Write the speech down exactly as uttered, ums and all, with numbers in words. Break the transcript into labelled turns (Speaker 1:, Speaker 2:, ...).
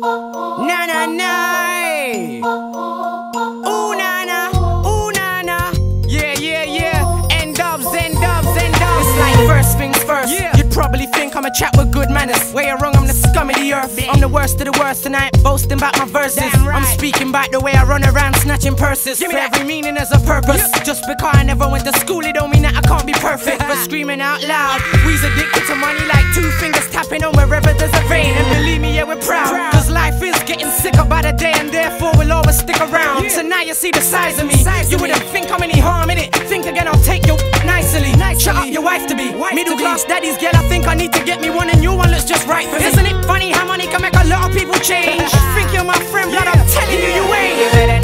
Speaker 1: Na na na. Ooh na na. Ooh na na. Yeah, yeah, yeah. End dubs, end dubs, end dubs. It's like first things first. Yeah. You'd probably think I'm a chap with good manners. Where you're wrong, I'm the scum of the earth. I'm the worst of the worst, and I ain't boasting about my verses. Right. I'm speaking about the way I run around snatching purses. For every meaning there's a purpose. Yeah. Just because I never went to school, it don't mean that I can't be perfect. But screaming out loud, we's addicted to money like two fingers tapping on wherever there's a vein. And believe me, yeah, we're proud. Cause life is getting sicker by the day, and therefore we'll always stick around. So now you see the size of me. You wouldn't think I'm any harm in it. Think again, I'll take you nicely. Shut up, your wife to be. Middle class daddy's girl, I think I need to get me one, and new one looks just right for me. Isn't it funny how money can make a lot of people change? Think you're my friend, blood, I'm telling you, you ain't.